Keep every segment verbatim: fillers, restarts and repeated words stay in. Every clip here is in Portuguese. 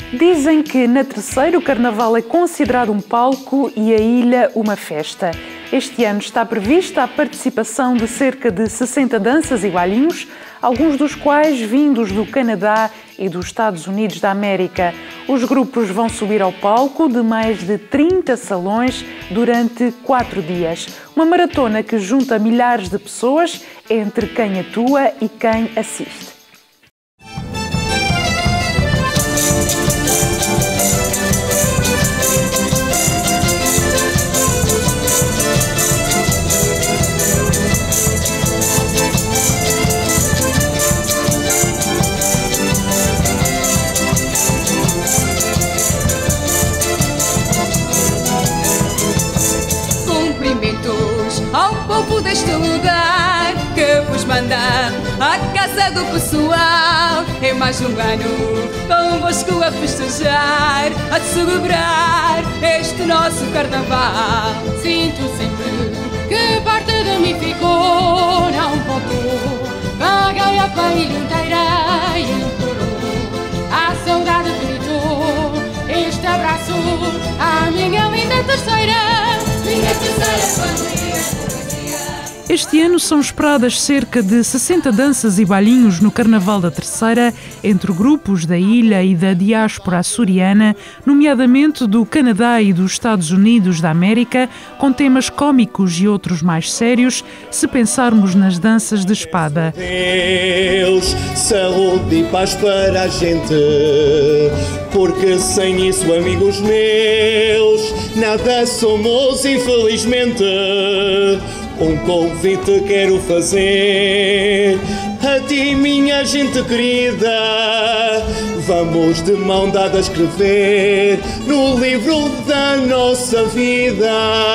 Dizem que na Terceira o Carnaval é considerado um palco e a ilha uma festa. Este ano está prevista a participação de cerca de sessenta danças e bailinhos, alguns dos quais vindos do Canadá e dos Estados Unidos da América. Os grupos vão subir ao palco de mais de trinta salões durante quatro dias. Uma maratona que junta milhares de pessoas entre quem atua e quem assiste. Ao povo deste lugar que vos manda à casa do pessoal. É mais um ano convosco a festejar, a celebrar este nosso carnaval. Sinto sempre que parte de mim ficou, não voltou. Paguei a ilha inteira e implorou. A saudade gritou este abraço à minha linda terceira. Minha terceira família. Este ano são esperadas cerca de sessenta danças e bailinhos no Carnaval da Terceira, entre grupos da ilha e da diáspora açoriana, nomeadamente do Canadá e dos Estados Unidos da América, com temas cómicos e outros mais sérios, se pensarmos nas danças de espada. Deus, saúde e paz para a gente, porque sem isso, amigos meus, nada somos, infelizmente. Um convite quero fazer a ti, minha gente querida. Vamos de mão dada a escrever no livro da nossa vida.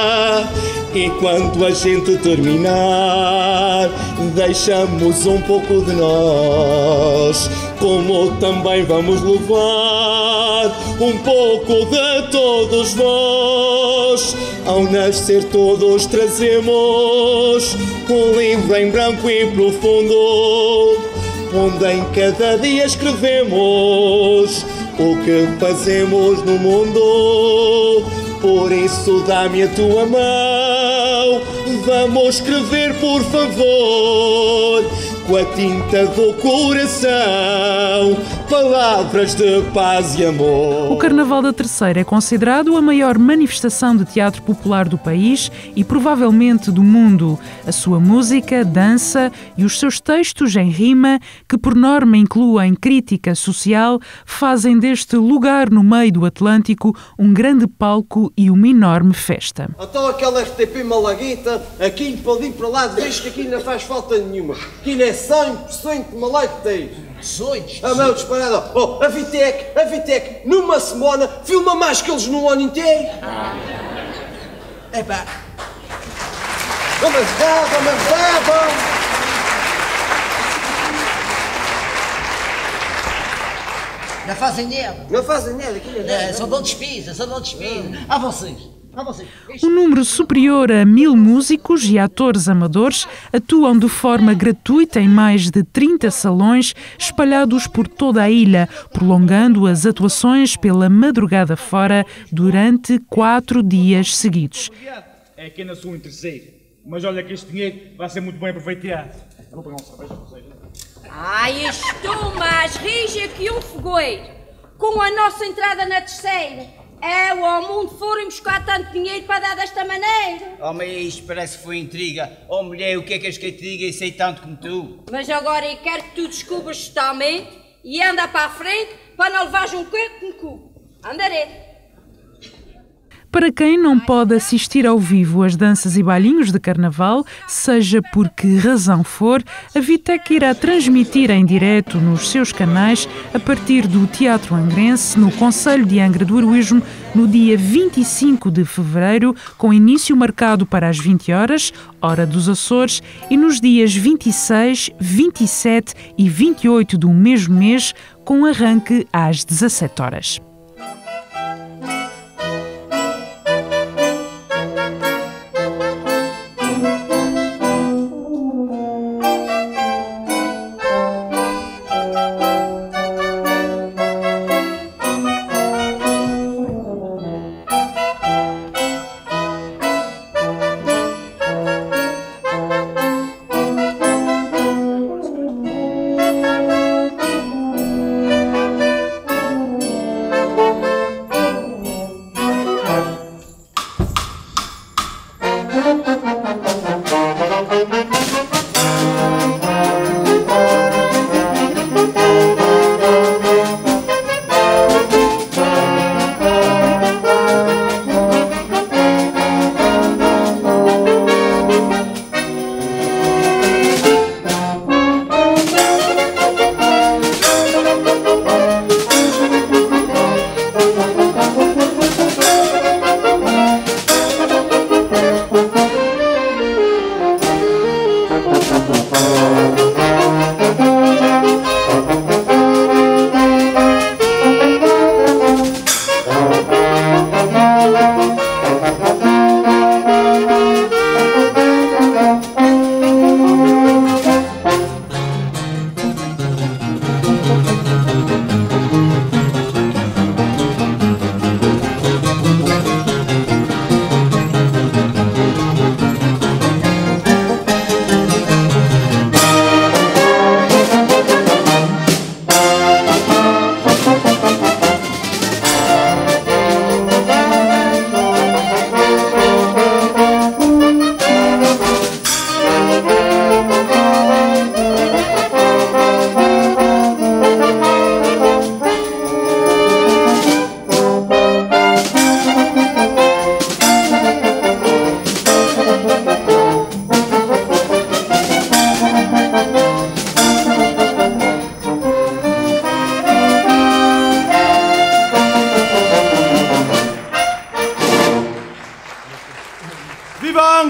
E quando a gente terminar, deixamos um pouco de nós, como também vamos levar um pouco de todos vós. Ao nascer todos trazemos um livro em branco e profundo, onde em cada dia escrevemos o que fazemos no mundo. Por isso dá-me a tua mão, vamos escrever por favor, com a tinta do coração, palavras de paz e amor. O Carnaval da Terceira é considerado a maior manifestação de teatro popular do país e provavelmente do mundo. A sua música, dança e os seus textos em rima, que por norma incluem crítica social, fazem deste lugar no meio do Atlântico um grande palco e uma enorme festa. Então aquela R T P malaguita, aqui para ali para lá, vejo que aqui não faz falta nenhuma. Aqui não é cem por cento malagueteiro. Sonhos? A meu disparada. Oh, a Vitec, a Vitec, numa semana, filma mais que eles num ano inteiro. É pá. Vamos ajudar, vamos ajudar, vamos. Não fazem nada. Não fazem nada aqui. É, só dão despesa, só dão despesa. A vocês. Um número superior a mil músicos e atores amadores atuam de forma gratuita em mais de trinta salões espalhados por toda a ilha, prolongando as atuações pela madrugada fora durante quatro dias seguidos. É aqui na sua terceira, mas olha que este dinheiro vai ser muito bem aproveitado. Eu vou pegar um cerveja para vocês. Ai, estou mais rija que um fogueiro, com a nossa entrada na terceira. É, o ao mundo foram buscar tanto dinheiro para dar desta maneira. Oh, mas isto parece que foi intriga. Oh, mulher, o que é que és que eu te diga e sei tanto como tu? Mas agora eu quero que tu descubras totalmente e anda para a frente para não levares um coco no cu. Andarei. Para quem não pode assistir ao vivo às danças e bailinhos de Carnaval, seja por que razão for, a Vitec irá transmitir em direto nos seus canais a partir do Teatro Angrense, no Concelho de Angra do Heroísmo, no dia vinte e cinco de fevereiro, com início marcado para as vinte horas, hora dos Açores, e nos dias vinte e seis, vinte e sete e vinte e oito do mesmo mês, com arranque às dezassete horas.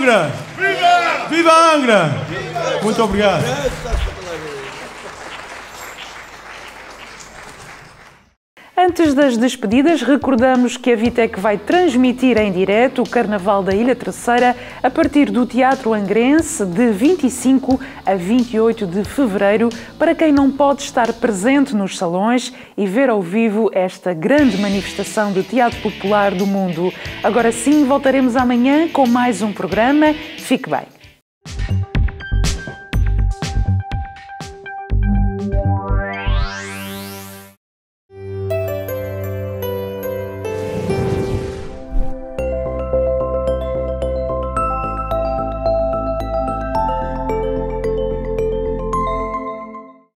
Angra! Viva! Viva Angra! Viva! Muito obrigado. Antes das despedidas, recordamos que a Vitec vai transmitir em direto o Carnaval da Ilha Terceira a partir do Teatro Angrense de vinte e cinco a vinte e oito de fevereiro, para quem não pode estar presente nos salões e ver ao vivo esta grande manifestação de teatro popular do mundo. Agora sim, voltaremos amanhã com mais um programa. Fique bem.